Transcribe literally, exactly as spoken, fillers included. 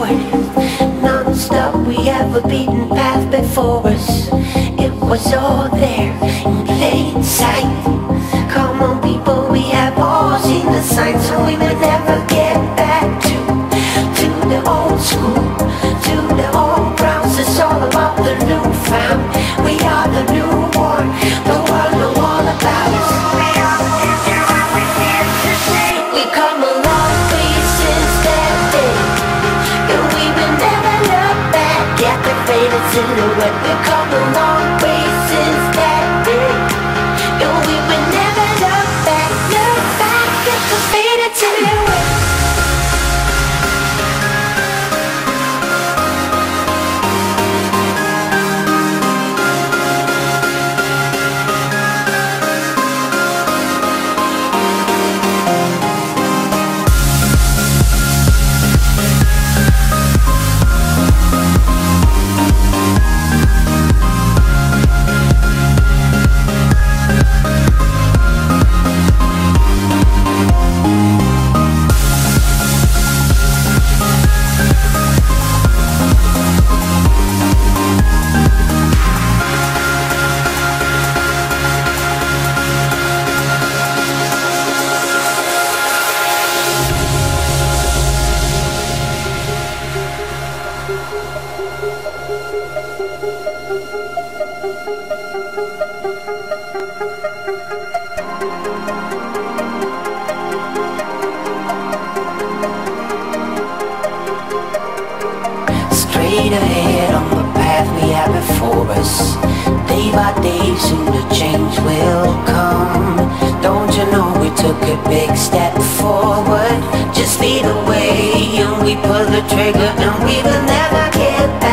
forward, non-stop. We have a beaten path before us. It was all there in plain sight. Come on people, we have all seen the signs, so we will never get back to To the old school, to the old grounds. It's all about the new found. We are the newborn, the world know all about us. We are the future and we're here to stay. We come a long way since that day, and we will never look back at the faded silhouette. We come a long way since that day, and we will never look back, look back at the faded silhouette. Straight ahead on the path we have before us. Day by day soon the change will come. Don't you know we took a big step forward? Just lead the way and we pull the trigger, and we will never get back.